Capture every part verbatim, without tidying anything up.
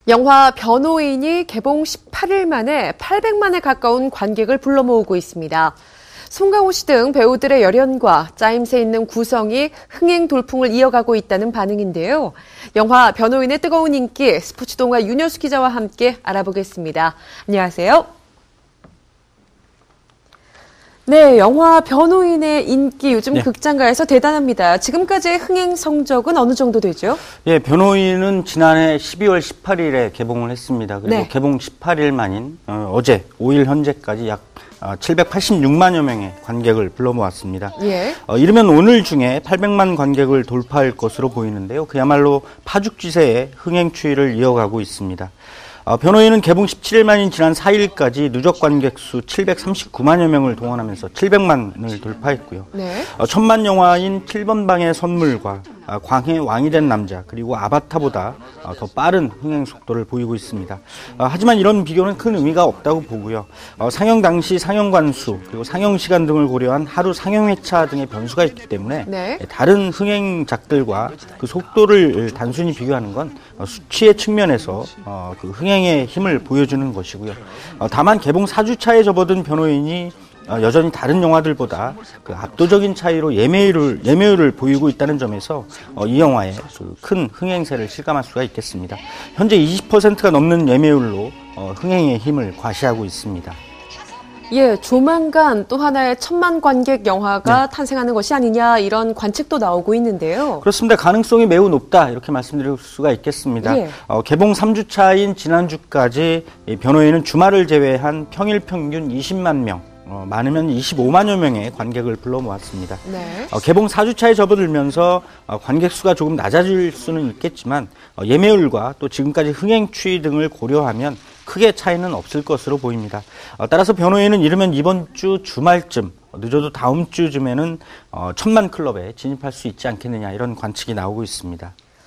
영화 변호인이 개봉 십팔 일 만에 팔백만에 가까운 관객을 불러 모으고 있습니다. 송강호 씨 등 배우들의 열연과 짜임새 있는 구성이 흥행 돌풍을 이어가고 있다는 반응인데요. 영화 변호인의 뜨거운 인기, 스포츠 동화 윤여수 기자와 함께 알아보겠습니다. 안녕하세요. 네, 영화 변호인의 인기 요즘 네. 극장가에서 대단합니다. 지금까지의 흥행 성적은 어느 정도 되죠? 예, 변호인은 지난해 십이월 십팔일에 개봉을 했습니다. 그리고 네. 개봉 십팔 일 만인 어, 어제 오 일 현재까지 약 칠백팔십육만여 명의 관객을 불러 모았습니다. 예. 어, 이르면 오늘 중에 팔백만 관객을 돌파할 것으로 보이는데요. 그야말로 파죽지세의 흥행 추이를 이어가고 있습니다. 어, 변호인은 개봉 십칠 일 만인 지난 사 일까지 누적 관객 수 칠백삼십구만여 명을 동원하면서 칠백만을 돌파했고요. 네. 어, 천만 영화인 칠 번 방의 선물과 어, 광해 왕이 된 남자 그리고 아바타보다 어, 더 빠른 흥행 속도를 보이고 있습니다. 어, 하지만 이런 비교는 큰 의미가 없다고 보고요. 어, 상영 당시 상영관 수 그리고 상영 시간 등을 고려한 하루 상영 회차 등의 변수가 있기 때문에 네. 다른 흥행작들과 그 속도를 단순히 비교하는 건 어, 수치의 측면에서 어, 그 흥행의 힘을 보여주는 것이고요. 어, 다만 개봉 사 주 차에 접어든 변호인이 어, 여전히 다른 영화들보다 그 압도적인 차이로 예매율을, 예매율을 보이고 있다는 점에서 어, 이 영화의 그 큰 흥행세를 실감할 수가 있겠습니다. 현재 이십 퍼센트가 넘는 예매율로 어, 흥행의 힘을 과시하고 있습니다. 예, 조만간 또 하나의 천만 관객 영화가 네. 탄생하는 것이 아니냐 이런 관측도 나오고 있는데요. 그렇습니다. 가능성이 매우 높다 이렇게 말씀드릴 수가 있겠습니다. 예. 어, 개봉 삼 주 차인 지난주까지 이 변호인은 주말을 제외한 평일 평균 이십만 명 어, 많으면 이십오만여 명의 관객을 불러 모았습니다. 네. 어, 개봉 사 주 차에 접어들면서 어, 관객 수가 조금 낮아질 수는 있겠지만 어, 예매율과 또 지금까지 흥행 추이 등을 고려하면 크게 차이는 없을 것으로 보입니다. 어, 따라서 변호인은 이르면 이번 주 주말쯤 늦어도 다음 주쯤에는 어, 천만 클럽에 진입할 수 있지 않겠느냐 이런 관측이 나오고 있습니다.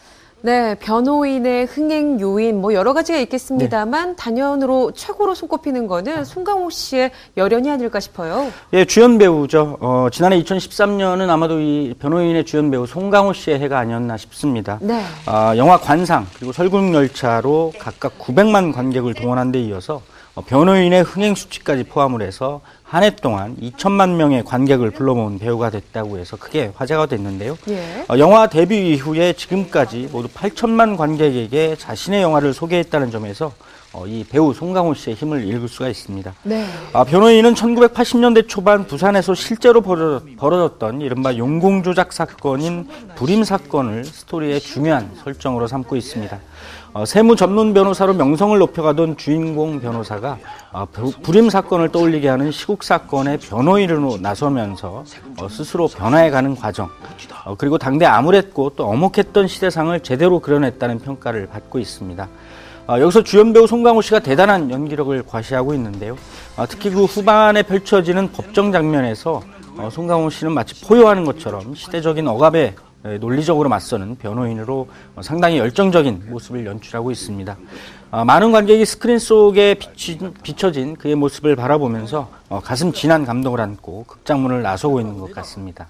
네, 변호인의 흥행 요인 뭐 여러 가지가 있겠습니다만 네. 단연으로 최고로 손꼽히는 거는 송강호 씨의 열연이 아닐까 싶어요. 예, 주연 배우죠. 어, 지난해 이천십삼 년은 아마도 이 변호인의 주연 배우 송강호 씨의 해가 아니었나 싶습니다. 네. 어, 영화 관상 그리고 설국열차로 각각 구백만 관객을 동원한 데 이어서 어, 변호인의 흥행 수치까지 포함을 해서 한 해 동안 이천만 명의 관객을 불러 모은 배우가 됐다고 해서 크게 화제가 됐는데요. 예. 어, 영화 데뷔 이후에 지금까지 모두 팔천만 관객에게 자신의 영화를 소개했다는 점에서 어, 이 배우 송강호 씨의 힘을 읽을 수가 있습니다. 네. 아, 변호인은 천구백팔십 년대 초반 부산에서 실제로 벌어졌, 벌어졌던 이른바 용공조작 사건인 불임 사건을 스토리의 중요한 설정으로 삼고 있습니다. 어, 세무 전문 변호사로 명성을 높여가던 주인공 변호사가 어, 불임 사건을 떠올리게 하는 시국 사건의 변호인으로 나서면서 어, 스스로 변화해가는 과정 어, 그리고 당대 암울했고 또 엄혹했던 시대상을 제대로 그려냈다는 평가를 받고 있습니다. 어, 여기서 주연 배우 송강호 씨가 대단한 연기력을 과시하고 있는데요. 어, 특히 그 후반에 펼쳐지는 법정 장면에서 어, 송강호 씨는 마치 포효하는 것처럼 시대적인 억압에 논리적으로 맞서는 변호인으로 상당히 열정적인 모습을 연출하고 있습니다. 많은 관객이 스크린 속에 비치, 비춰진 그의 모습을 바라보면서 가슴 진한 감동을 안고 극장문을 나서고 있는 것 같습니다.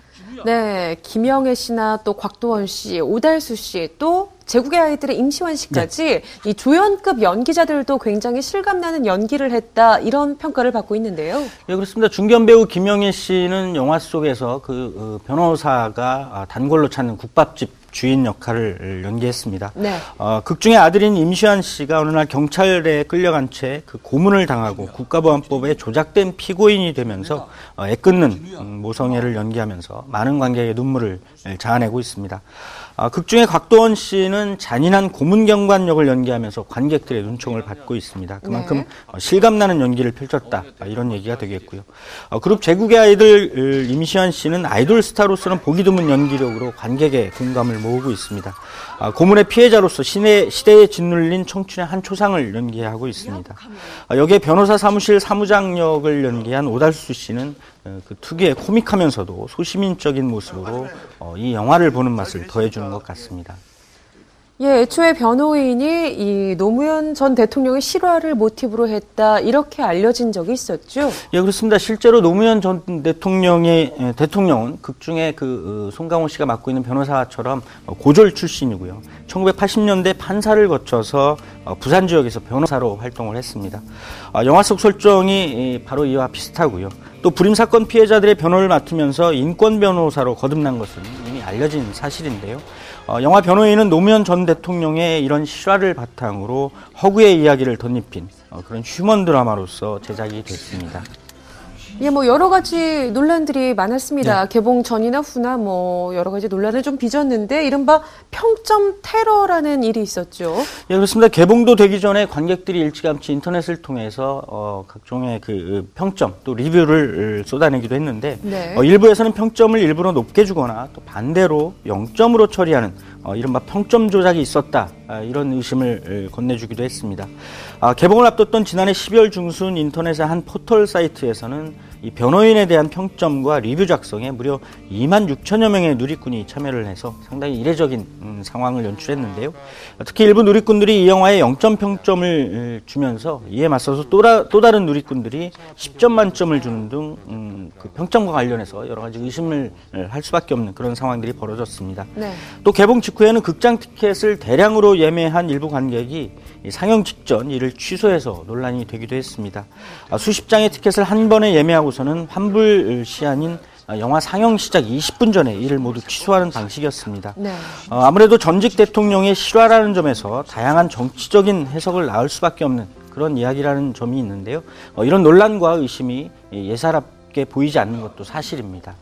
네, 김영애 씨나 또 곽도원 씨, 오달수 씨, 또 제국의 아이들의 임시완 씨까지 네. 이 조연급 연기자들도 굉장히 실감나는 연기를 했다 이런 평가를 받고 있는데요. 예, 그렇습니다. 중견 배우 김영애 씨는 영화 속에서 그 어, 변호사가 단골로 찾는 국밥집 주인 역할을 연기했습니다. 네. 어, 극중의 아들인 임시완 씨가 어느 날 경찰에 끌려간 채 그 고문을 당하고 국가보안법에 조작된 피고인이 되면서 어, 애끓는 모성애를 연기하면서 많은 관객의 눈물을 자아내고 있습니다. 아, 극중의 곽도원 씨는 잔인한 고문경관 역을 연기하면서 관객들의 눈총을 받고 있습니다. 그만큼 네. 실감나는 연기를 펼쳤다 이런 얘기가 되겠고요. 어, 그룹 제국의 아이들 임시완 씨는 아이돌 스타로서는 보기 드문 연기력으로 관객의 공감을 모으고 있습니다. 아, 고문의 피해자로서 시내, 시대에 짓눌린 청춘의 한 초상을 연기하고 있습니다. 아, 여기에 변호사 사무실 사무장 역을 연기한 오달수 씨는 그 특유의 코믹하면서도 소시민적인 모습으로 어, 이 영화를 보는 맛을 더해주는 것 같습니다. 예, 애초에 변호인이 이 노무현 전 대통령의 실화를 모티브로 했다 이렇게 알려진 적이 있었죠. 예, 그렇습니다. 실제로 노무현 전 대통령의 대통령은 극중에 그 송강호 씨가 맡고 있는 변호사처럼 고졸 출신이고요. 천구백팔십 년대 판사를 거쳐서 부산 지역에서 변호사로 활동을 했습니다. 영화 속 설정이 바로 이와 비슷하고요. 또 불임 사건 피해자들의 변호를 맡으면서 인권 변호사로 거듭난 것은 이미 알려진 사실인데요. 어, 영화 변호인은 노무현 전 대통령의 이런 실화를 바탕으로 허구의 이야기를 덧입힌 어, 그런 휴먼 드라마로서 제작이 됐습니다. 예, 뭐 여러 가지 논란들이 많았습니다. 네. 개봉 전이나 후나 뭐 여러 가지 논란을 좀 빚었는데 이른바 평점 테러라는 일이 있었죠. 예, 그렇습니다. 개봉도 되기 전에 관객들이 일찌감치 인터넷을 통해서 어, 각종의 그 평점 또 리뷰를 쏟아내기도 했는데 네. 어, 일부에서는 평점을 일부러 높게 주거나 또 반대로 영 점으로 처리하는 어, 이른바 평점 조작이 있었다. 아, 이런 의심을 건네주기도 했습니다. 아, 개봉을 앞뒀던 지난해 십이월 중순 인터넷의 한 포털 사이트에서는 이 변호인에 대한 평점과 리뷰 작성에 무려 이만 육천여 명의 누리꾼이 참여를 해서 상당히 이례적인 음, 상황을 연출했는데요. 특히 일부 누리꾼들이 이 영화에 영 점 평점을 주면서 이에 맞서서 또, 다, 또 다른 누리꾼들이 십 점 만점을 주는 등 음, 그 평점과 관련해서 여러 가지 의심을 할 수밖에 없는 그런 상황들이 벌어졌습니다. 네. 또 개봉 직후에는 극장 티켓을 대량으로 예매한 일부 관객이 상영 직전 이를 취소해서 논란이 되기도 했습니다. 수십 장의 티켓을 한 번에 예매하고서는 환불 시한인 영화 상영 시작 이십 분 전에 이를 모두 취소하는 방식이었습니다. 네. 어, 아무래도 전직 대통령의 실화라는 점에서 다양한 정치적인 해석을 낳을 수밖에 없는 그런 이야기라는 점이 있는데요. 어, 이런 논란과 의심이 예사롭게 보이지 않는 것도 사실입니다.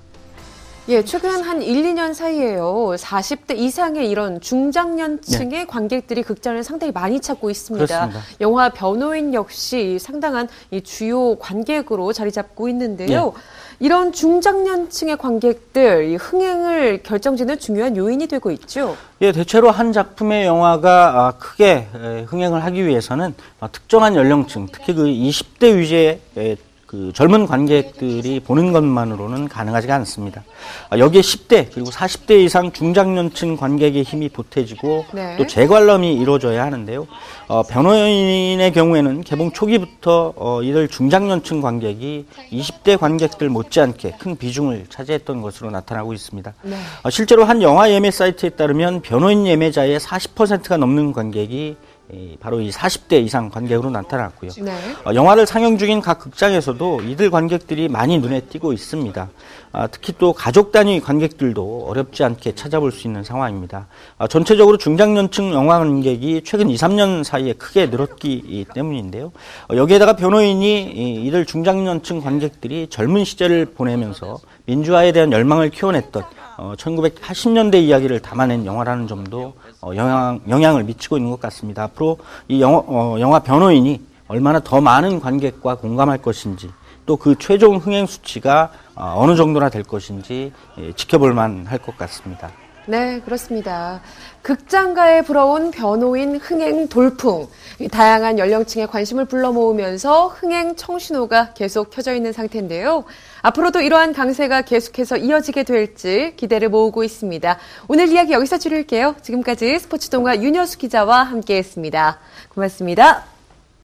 예, 최근 한 일, 이 년 사이에요. 사십 대 이상의 이런 중장년층의 네. 관객들이 극장을 상당히 많이 찾고 있습니다. 그렇습니다. 영화 변호인 역시 상당한 이 주요 관객으로 자리 잡고 있는데요. 네. 이런 중장년층의 관객들 이 흥행을 결정짓는 중요한 요인이 되고 있죠. 예, 대체로 한 작품의 영화가 크게 흥행을 하기 위해서는 특정한 연령층, 특히 그 이십 대 위주의 그 젊은 관객들이 보는 것만으로는 가능하지가 않습니다. 여기에 십 대 그리고 사십 대 이상 중장년층 관객의 힘이 보태지고 네. 또 재관람이 이루어져야 하는데요. 어, 변호인의 경우에는 개봉 초기부터 어, 이들 중장년층 관객이 이십 대 관객들 못지않게 큰 비중을 차지했던 것으로 나타나고 있습니다. 네. 어, 실제로 한 영화 예매 사이트에 따르면 변호인 예매자의 사십 퍼센트가 넘는 관객이 바로 이 사십 대 이상 관객으로 나타났고요. 네. 어, 영화를 상영 중인 각 극장에서도 이들 관객들이 많이 눈에 띄고 있습니다. 아, 특히 또 가족 단위 관객들도 어렵지 않게 찾아볼 수 있는 상황입니다. 아, 전체적으로 중장년층 영화 관객이 최근 이, 삼 년 사이에 크게 늘었기 때문인데요. 어, 여기에다가 변호인이 이, 이들 중장년층 관객들이 젊은 시절을 보내면서 민주화에 대한 열망을 키워냈던 어, 천구백팔십 년대 이야기를 담아낸 영화라는 점도 어, 영향, 영향을 미치고 있는 것 같습니다. 앞으로 이 영화, 어, 영화 변호인이 얼마나 더 많은 관객과 공감할 것인지 또 그 최종 흥행 수치가 어, 어느 정도나 될 것인지 예, 지켜볼 만할 것 같습니다. 네, 그렇습니다. 극장가에 불어온 변호인 흥행 돌풍. 다양한 연령층의 관심을 불러 모으면서 흥행 청신호가 계속 켜져 있는 상태인데요. 앞으로도 이러한 강세가 계속해서 이어지게 될지 기대를 모으고 있습니다. 오늘 이야기 여기서 줄일게요. 지금까지 스포츠동화 윤여수 기자와 함께했습니다. 고맙습니다.